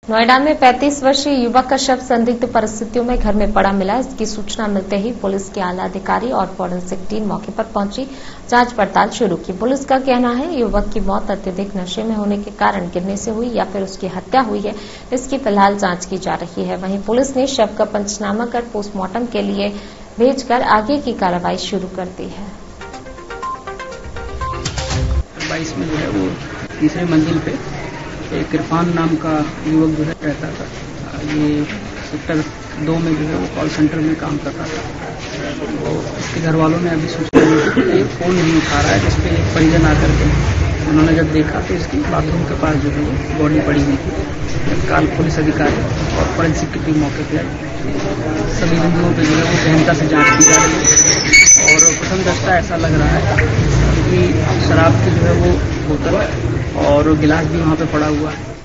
नोएडा में 35 वर्षीय युवक का शव संदिग्ध परिस्थितियों में घर में पड़ा मिला। इसकी सूचना मिलते ही पुलिस के आला अधिकारी और फोरेंसिक टीम मौके पर पहुंची जांच पड़ताल शुरू की। पुलिस का कहना है युवक की मौत अत्यधिक नशे में होने के कारण गिरने से हुई या फिर उसकी हत्या हुई है। इसकी फिलहाल जांच की जा रही है। वहीं पुलिस ने शव का पंचनामा कर पोस्टमार्टम के लिए भेजकर आगे की कार्रवाई शुरू कर दी है। 22 में जो है वो तीसरे मंजिल पे एक इरफान नाम का युवक जो है रहता था। ये सेक्टर 2 में जो है वो कॉल सेंटर में काम करता था। तो उसके घर वालों ने अभी सूचना दी थी कि ये फोन नहीं उठा रहा है, जिस पे एक परिजन आकर के उन्होंने जब देखा तो इसकी बाथरूम के पास जो है वो बॉडी पड़ी हुई थी। तत्काल पुलिस अधिकारी और फोरेंसिक की टीम मौके पर आई। सभी बिंदुओं पर जो है वो गहनता से जाँच की जा रही है और प्रथम दृष्टया ऐसा लग रहा है कि शराब की जो है वो बोतल और गिलास भी वहाँ पे पड़ा हुआ है।